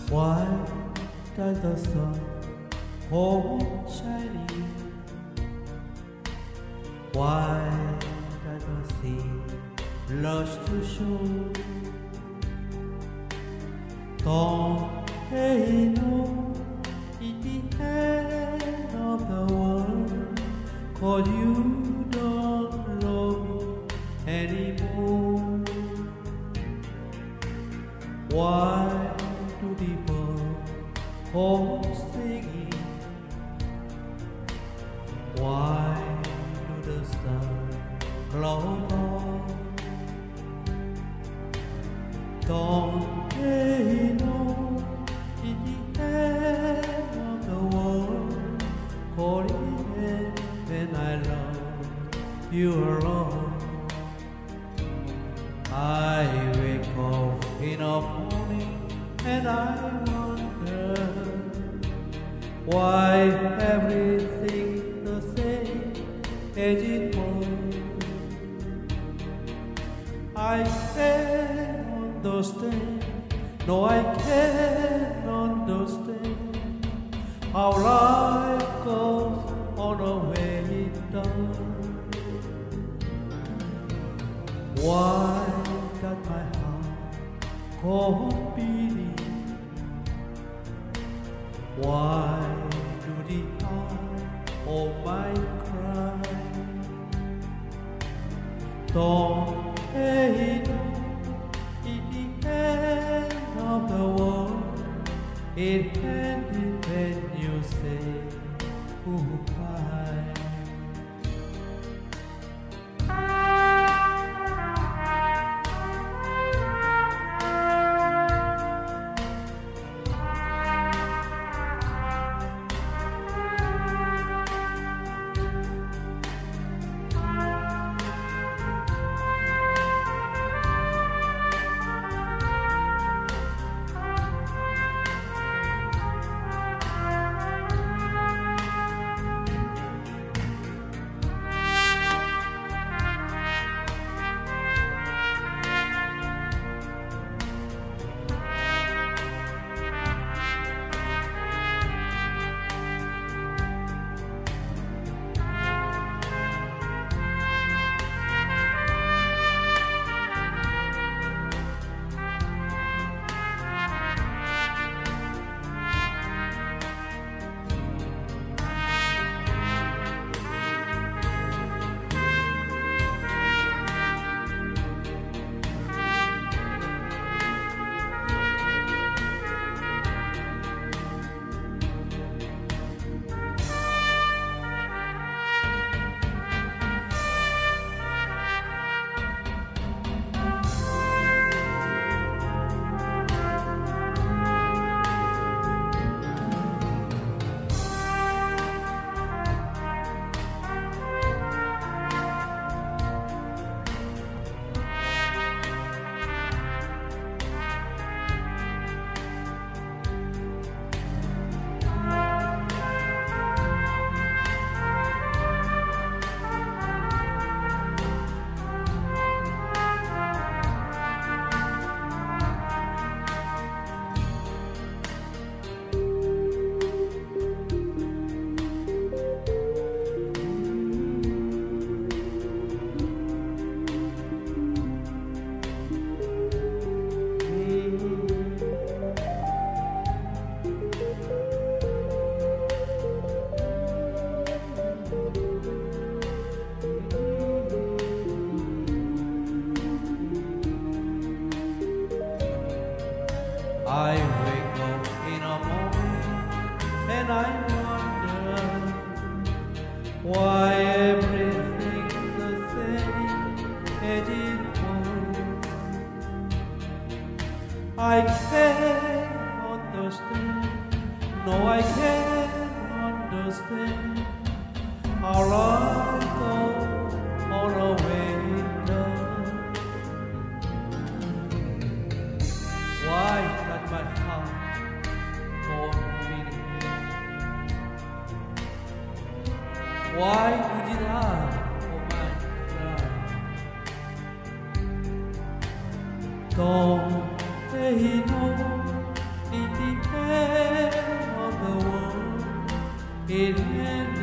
Why does the sun hold shining? Why does the sea blush to show? Don't they know in the end of the world, 'cause you don't love me anymore? Why do the birds go singing? Why do the stars glow on? Don't they know in the end of the world, calling when I love you alone? I wake up in the morning and I wonder why everything the same as it was. I can't understand, no I can't understand how life goes on the way it does. Why does my heart go beating? Why do the eyes of my cry? Don't they know in the end of the world, it ended when you say goodbye? I wake up in the morning and I wonder why everything's the same as it was. I can't understand, no I can't understand how life goes on a way it does. Why does my heart go beating? Why did I, oh my God? Don't they know in the care of the one it had